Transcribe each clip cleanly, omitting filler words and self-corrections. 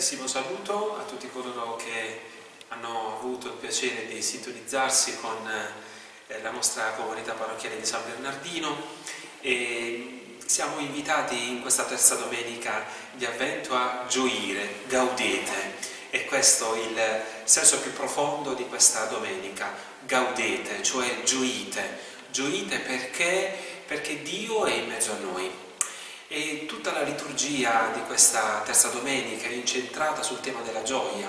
carissimo saluto a tutti coloro che hanno avuto il piacere di sintonizzarsi con la nostra comunità parrocchiale di San Bernardino e siamo invitati in questa terza domenica di Avvento a gioire, gaudete. E questo è il senso più profondo di questa domenica, gaudete, cioè gioite. Gioite perché Dio è in mezzo a noi. E tutta la liturgia di questa terza domenica è incentrata sul tema della gioia.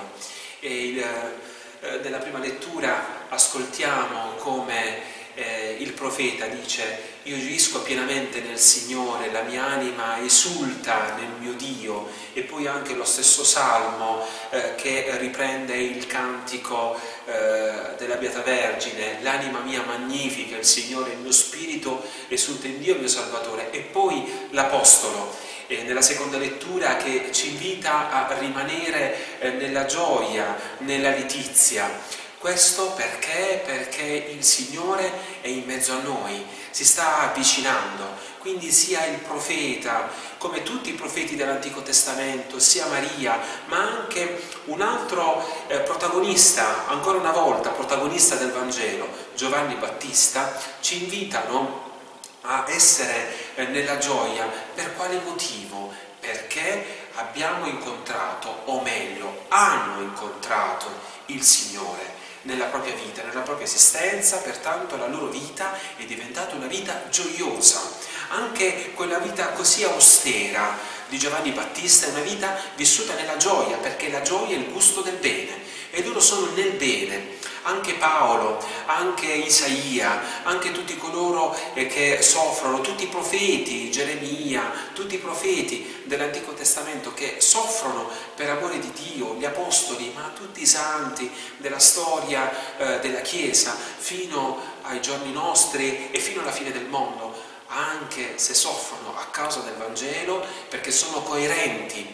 Nella prima lettura ascoltiamo come il profeta dice: io gioisco pienamente nel Signore, la mia anima esulta nel mio Dio. E poi anche lo stesso Salmo che riprende il cantico della Beata Vergine: l'anima mia magnifica il Signore, il mio spirito esulta in Dio mio Salvatore. E poi l'Apostolo nella seconda lettura che ci invita a rimanere nella gioia, nella letizia. Questo perché? Perché il Signore è in mezzo a noi, si sta avvicinando. Quindi sia il profeta, come tutti i profeti dell'Antico Testamento, sia Maria, ma anche un altro protagonista, ancora una volta protagonista del Vangelo, Giovanni Battista, ci invitano a essere nella gioia. Per quale motivo? Perché abbiamo incontrato, o meglio, hanno incontrato il Signore nella propria vita, nella propria esistenza. Pertanto la loro vita è diventata una vita gioiosa. Anche quella vita così austera di Giovanni Battista è una vita vissuta nella gioia, perché la gioia è il gusto del bene e loro sono nel bene. Anche Paolo, anche Isaia, anche tutti coloro che soffrono, tutti i profeti, Geremia, tutti i profeti dell'Antico Testamento che soffrono per amore di Dio, gli apostoli, ma tutti i santi della storia della Chiesa fino ai giorni nostri e fino alla fine del mondo, anche se soffrono a causa del Vangelo, perché sono coerenti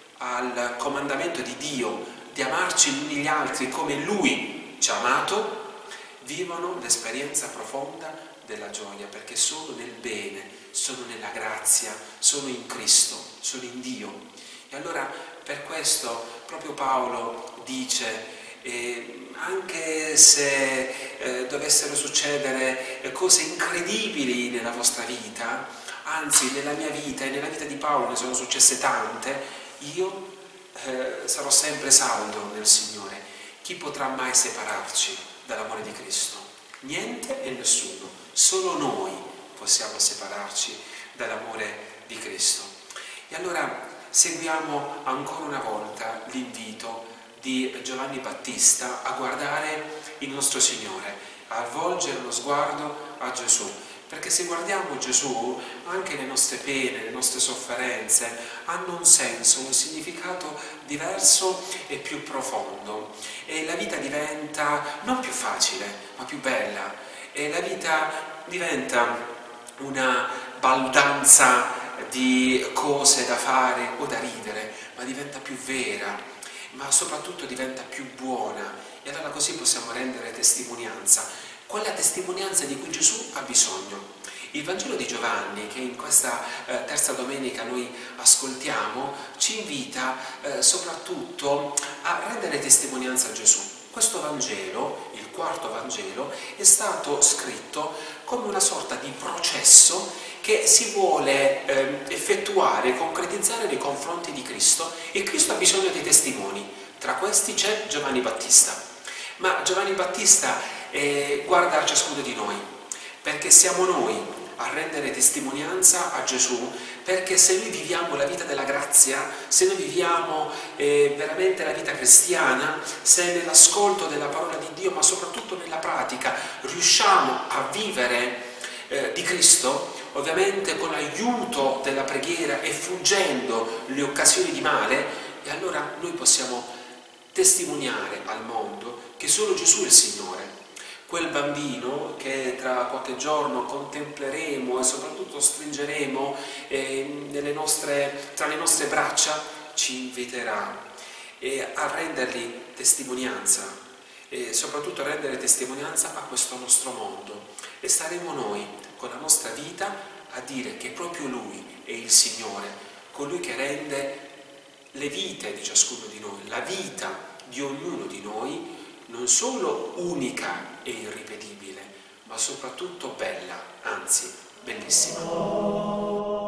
al comandamento di Dio di amarci gli uni gli altri come Lui ci ha amato, vivono l'esperienza profonda della gioia, perché sono nel bene, sono nella grazia, sono in Cristo, sono in Dio. E allora per questo proprio Paolo dice: anche se dovessero succedere cose incredibili nella vostra vita, anzi nella mia vita e nella vita di Paolo ne sono successe tante, io sarò sempre saldo nel Signore. Chi potrà mai separarci dall'amore di Cristo? Niente e nessuno, solo noi possiamo separarci dall'amore di Cristo. E allora seguiamo ancora una volta l'invito di Giovanni Battista a guardare il nostro Signore, a volgere lo sguardo a Gesù. Perché se guardiamo Gesù, anche le nostre pene, le nostre sofferenze hanno un senso, un significato diverso e più profondo. E la vita diventa non più facile, ma più bella. E la vita diventa una baldanza di cose da fare o da ridere, ma diventa più vera, ma soprattutto diventa più buona. E allora così possiamo rendere testimonianza. Quella testimonianza di cui Gesù ha bisogno. Il Vangelo di Giovanni, che in questa terza domenica noi ascoltiamo, ci invita soprattutto a rendere testimonianza a Gesù. Questo Vangelo, il quarto Vangelo, è stato scritto come una sorta di processo che si vuole effettuare, concretizzare nei confronti di Cristo, e Cristo ha bisogno dei testimoni. Tra questi c'è Giovanni Battista. Ma Giovanni Battista guarda a ciascuno di noi, perché siamo noi a rendere testimonianza a Gesù, perché se noi viviamo la vita della grazia, se noi viviamo veramente la vita cristiana, se nell'ascolto della parola di Dio, ma soprattutto nella pratica, riusciamo a vivere di Cristo, ovviamente con l'aiuto della preghiera e fuggendo le occasioni di male, e allora noi possiamo testimoniare al mondo che solo Gesù è il Signore. Quel bambino che tra qualche giorno contempleremo e soprattutto stringeremo tra le nostre braccia, ci inviterà a rendergli testimonianza, e soprattutto a rendere testimonianza a questo nostro mondo. E saremo noi con la nostra vita a dire che proprio Lui è il Signore, colui che rende le vite di ciascuno di noi, la vita di ognuno di noi, non solo unica e irripetibile, ma soprattutto bella, anzi bellissima.